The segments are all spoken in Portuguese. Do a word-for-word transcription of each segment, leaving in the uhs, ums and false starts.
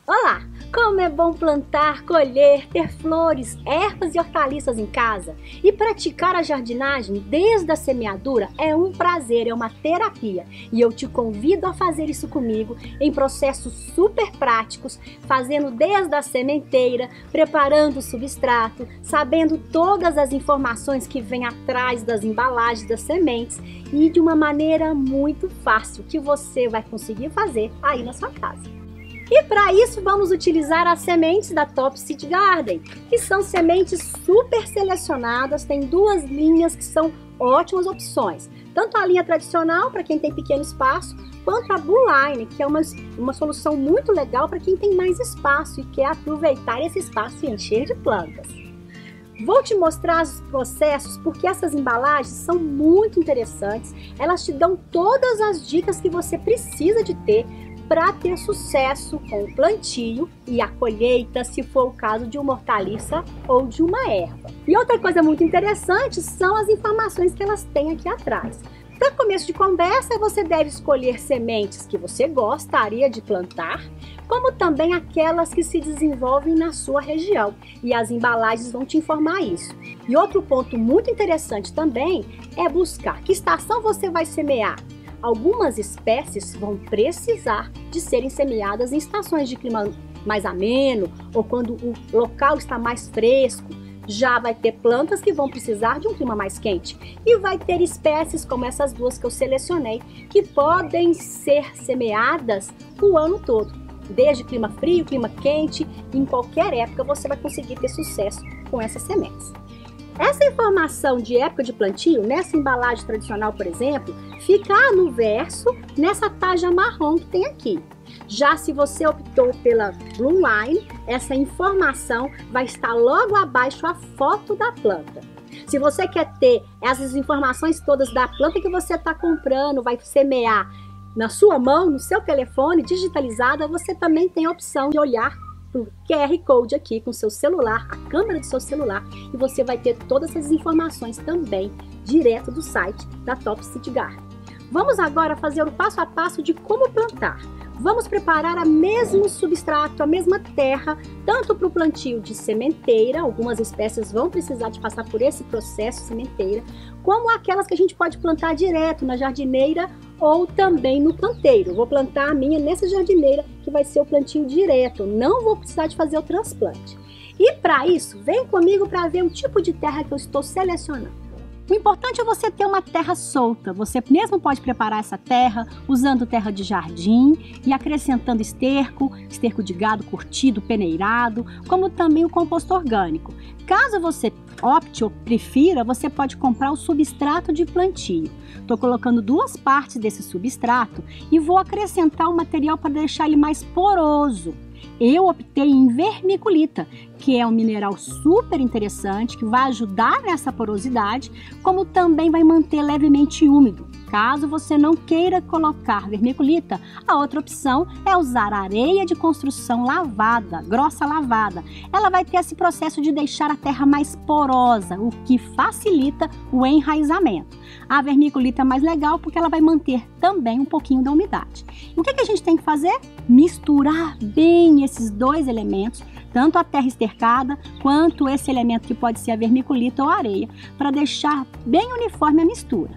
Olá! Como é bom plantar, colher, ter flores, ervas e hortaliças em casa. E praticar a jardinagem desde a semeadura é um prazer, é uma terapia. E eu te convido a fazer isso comigo em processos super práticos, fazendo desde a sementeira, preparando o substrato, sabendo todas as informações que vêm atrás das embalagens das sementes e de uma maneira muito fácil que você vai conseguir fazer aí na sua casa. E para isso vamos utilizar as sementes da Top Seed Garden, que são sementes super selecionadas, tem duas linhas que são ótimas opções. Tanto a linha tradicional para quem tem pequeno espaço, quanto a Blue Line, que é uma, uma solução muito legal para quem tem mais espaço e quer aproveitar esse espaço e encher de plantas. Vou te mostrar os processos porque essas embalagens são muito interessantes, elas te dão todas as dicas que você precisa de ter para ter sucesso com o plantio e a colheita, se for o caso de uma hortaliça ou de uma erva. E outra coisa muito interessante são as informações que elas têm aqui atrás. Para começo de conversa, você deve escolher sementes que você gostaria de plantar, como também aquelas que se desenvolvem na sua região, e as embalagens vão te informar isso. E outro ponto muito interessante também é buscar que estação você vai semear. Algumas espécies vão precisar de serem semeadas em estações de clima mais ameno ou quando o local está mais fresco. Já vai ter plantas que vão precisar de um clima mais quente e vai ter espécies como essas duas que eu selecionei que podem ser semeadas o ano todo. Desde clima frio, clima quente, em qualquer época você vai conseguir ter sucesso com essas sementes. Essa informação de época de plantio, nessa embalagem tradicional, por exemplo, fica no verso, nessa tarja marrom que tem aqui. Já se você optou pela Blue Line, essa informação vai estar logo abaixo a foto da planta. Se você quer ter essas informações todas da planta que você está comprando, vai semear na sua mão, no seu telefone, digitalizada, você também tem a opção de olhar o Q R Code aqui com seu celular, a câmera do seu celular, e você vai ter todas essas informações também direto do site da Top Seed Garden. Vamos agora fazer o passo a passo de como plantar. Vamos preparar o mesmo substrato, a mesma terra, tanto para o plantio de sementeira, algumas espécies vão precisar de passar por esse processo sementeira, como aquelas que a gente pode plantar direto na jardineira ou também no canteiro. Vou plantar a minha nessa jardineira, que vai ser o plantio direto, não vou precisar de fazer o transplante. E para isso, vem comigo para ver o tipo de terra que eu estou selecionando. O importante é você ter uma terra solta. Você mesmo pode preparar essa terra usando terra de jardim e acrescentando esterco, esterco de gado curtido, peneirado, como também o composto orgânico. Caso você opte ou prefira, você pode comprar o substrato de plantio. Estou colocando duas partes desse substrato e vou acrescentar o material para deixar ele mais poroso. Eu optei em vermiculita, que é um mineral super interessante, que vai ajudar nessa porosidade, como também vai manter levemente úmido. Caso você não queira colocar vermiculita, a outra opção é usar areia de construção lavada, grossa lavada. Ela vai ter esse processo de deixar a terra mais porosa, o que facilita o enraizamento. A vermiculita é mais legal porque ela vai manter também um pouquinho da umidade. E o que que a gente tem que fazer? Misturar bem esses dois elementos, tanto a terra estercada quanto esse elemento que pode ser a vermiculita ou a areia, para deixar bem uniforme a mistura.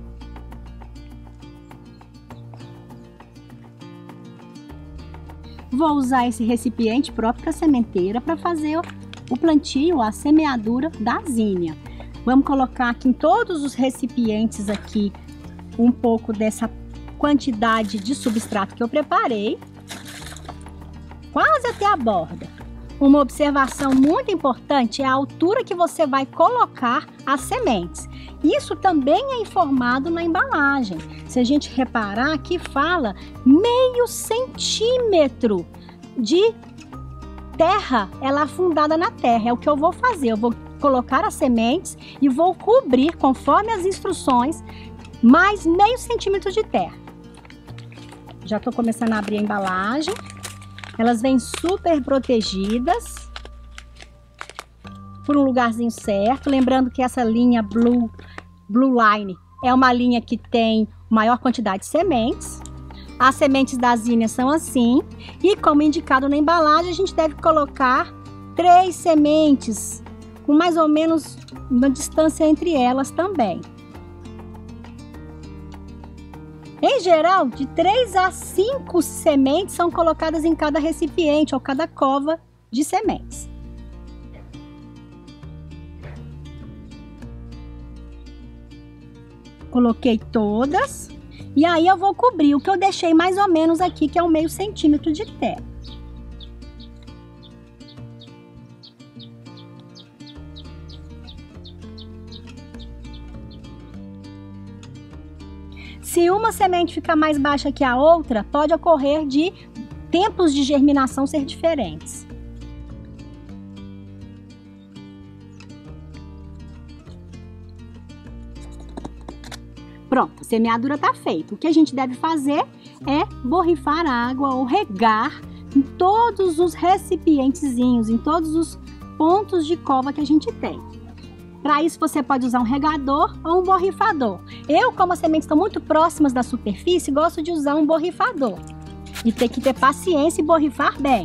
Vou usar esse recipiente próprio para sementeira para fazer o plantio, a semeadura da zinnia. Vamos colocar aqui em todos os recipientes aqui um pouco dessa quantidade de substrato que eu preparei, quase até a borda. Uma observação muito importante é a altura que você vai colocar as sementes. Isso também é informado na embalagem. Se a gente reparar, aqui fala meio centímetro de terra, ela afundada na terra. É o que eu vou fazer. Eu vou colocar as sementes e vou cobrir, conforme as instruções, mais meio centímetro de terra. Já estou começando a abrir a embalagem. Elas vêm super protegidas por um lugarzinho certo. Lembrando que essa linha Blue, Blue Line é uma linha que tem maior quantidade de sementes. As sementes das zinnias são assim, e como indicado na embalagem, a gente deve colocar três sementes, com mais ou menos uma distância entre elas também. Em geral, de três a cinco sementes são colocadas em cada recipiente ou cada cova de sementes. Coloquei todas e aí eu vou cobrir o que eu deixei mais ou menos aqui, que é um meio centímetro de terra. Se uma semente ficar mais baixa que a outra, pode ocorrer de tempos de germinação ser diferentes. Pronto, a semeadura está feita. O que a gente deve fazer é borrifar água ou regar em todos os recipientezinhos, em todos os pontos de cova que a gente tem. Para isso, você pode usar um regador ou um borrifador. Eu, como as sementes estão muito próximas da superfície, gosto de usar um borrifador. E tem que ter paciência e borrifar bem.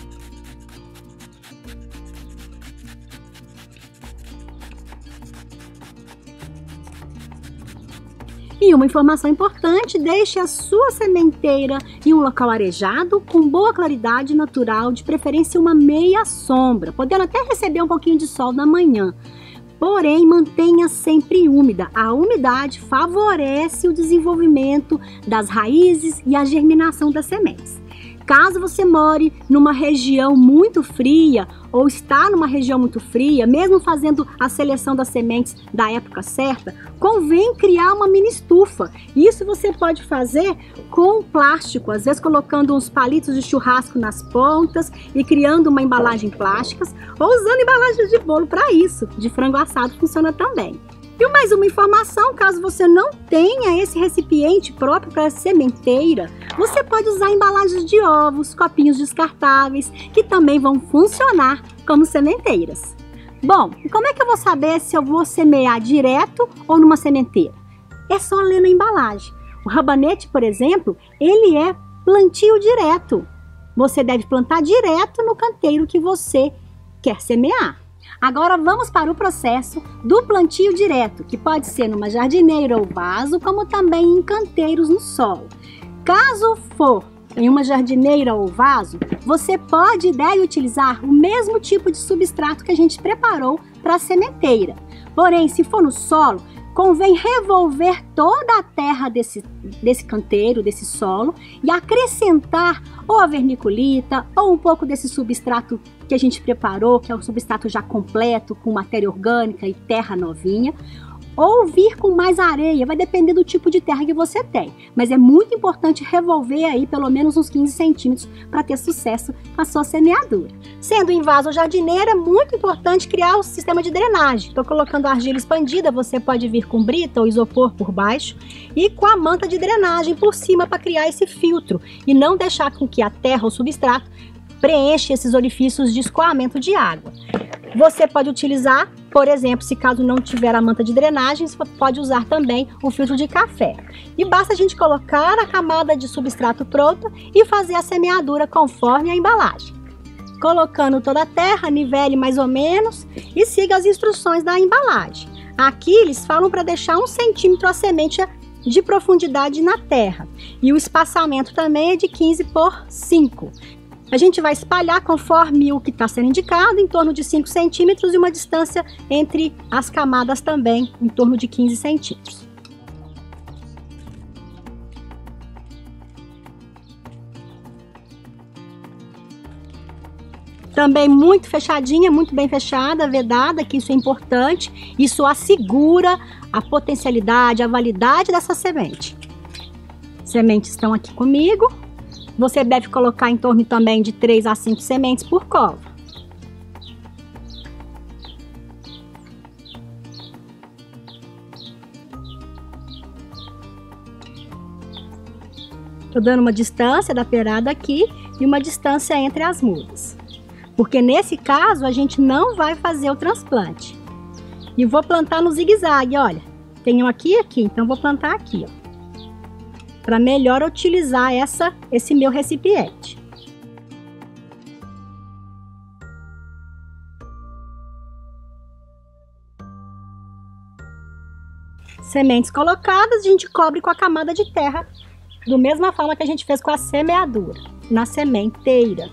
E uma informação importante, deixe a sua sementeira em um local arejado, com boa claridade natural, de preferência uma meia sombra, podendo até receber um pouquinho de sol na manhã. Porém, mantenha sempre úmida. A umidade favorece o desenvolvimento das raízes e a germinação das sementes. Caso você more numa região muito fria ou está numa região muito fria, mesmo fazendo a seleção das sementes da época certa, convém criar uma mini estufa. Isso você pode fazer com plástico, às vezes colocando uns palitos de churrasco nas pontas e criando uma embalagem plástica, ou usando embalagens de bolo para isso. De frango assado funciona também. E mais uma informação, caso você não tenha esse recipiente próprio para sementeira, você pode usar embalagens de ovos, copinhos descartáveis, que também vão funcionar como sementeiras. Bom, e como é que eu vou saber se eu vou semear direto ou numa sementeira? É só ler na embalagem. O rabanete, por exemplo, ele é plantio direto. Você deve plantar direto no canteiro que você quer semear. Agora vamos para o processo do plantio direto, que pode ser numa jardineira ou vaso, como também em canteiros no solo. Caso for em uma jardineira ou vaso, você pode e deve utilizar o mesmo tipo de substrato que a gente preparou para a sementeira. Porém, se for no solo, convém revolver toda a terra desse, desse canteiro, desse solo, e acrescentar ou a vermiculita ou um pouco desse substrato que a gente preparou, que é o substrato já completo, com matéria orgânica e terra novinha, ou vir com mais areia, vai depender do tipo de terra que você tem. Mas é muito importante revolver aí pelo menos uns quinze centímetros para ter sucesso com a sua semeadura. Sendo em vaso ou jardineira, é muito importante criar o sistema de drenagem. Estou colocando argila expandida, você pode vir com brita ou isopor por baixo e com a manta de drenagem por cima para criar esse filtro e não deixar com que a terra ou substrato preenche esses orifícios de escoamento de água. Você pode utilizar, por exemplo, se caso não tiver a manta de drenagem, você pode usar também o filtro de café. E basta a gente colocar a camada de substrato pronta e fazer a semeadura conforme a embalagem. Colocando toda a terra, nivele mais ou menos e siga as instruções da embalagem. Aqui eles falam para deixar um centímetro a semente de profundidade na terra. E o espaçamento também é de quinze por cinco. A gente vai espalhar conforme o que está sendo indicado, em torno de cinco centímetros, e uma distância entre as camadas também, em torno de quinze centímetros. Também muito fechadinha, muito bem fechada, vedada, que isso é importante. Isso assegura a potencialidade, a validade dessa semente. Sementes estão aqui comigo. Você deve colocar em torno também de três a cinco sementes por cova. Estou dando uma distância da perada aqui e uma distância entre as mudas. Porque nesse caso a gente não vai fazer o transplante. E vou plantar no zigue-zague, olha. Tenho aqui e aqui, então vou plantar aqui, ó. para melhor utilizar essa, esse meu recipiente. Sementes colocadas, a gente cobre com a camada de terra, da mesma forma que a gente fez com a semeadura, na sementeira.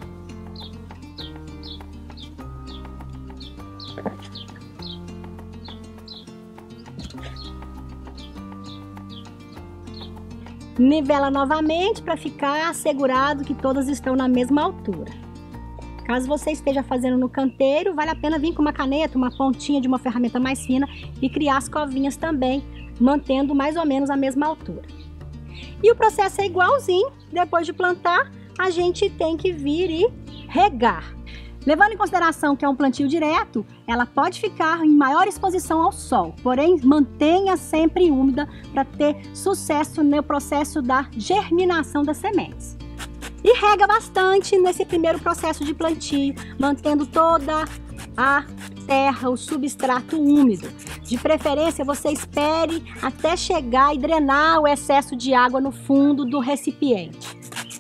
Nivela novamente para ficar assegurado que todas estão na mesma altura. Caso você esteja fazendo no canteiro, vale a pena vir com uma caneta, uma pontinha de uma ferramenta mais fina e criar as covinhas também, mantendo mais ou menos a mesma altura. E o processo é igualzinho. Depois de plantar, a gente tem que vir e regar. Levando em consideração que é um plantio direto, ela pode ficar em maior exposição ao sol, porém mantenha sempre úmida para ter sucesso no processo da germinação das sementes. E rega bastante nesse primeiro processo de plantio, mantendo toda a terra, o substrato úmido. De preferência, você espere até chegar e drenar o excesso de água no fundo do recipiente.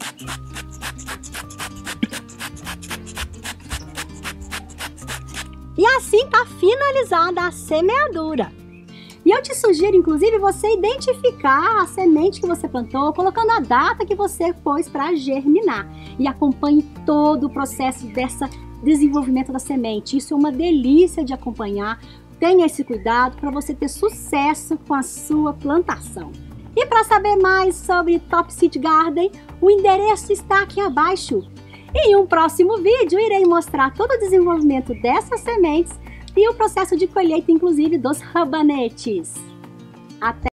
E assim está finalizada a semeadura. E eu te sugiro, inclusive, você identificar a semente que você plantou, colocando a data que você pôs para germinar. E acompanhe todo o processo desse desenvolvimento da semente. Isso é uma delícia de acompanhar. Tenha esse cuidado para você ter sucesso com a sua plantação. E para saber mais sobre Top Seed Garden, o endereço está aqui abaixo. E em um próximo vídeo, irei mostrar todo o desenvolvimento dessas sementes e o processo de colheita, inclusive, dos rabanetes. Até!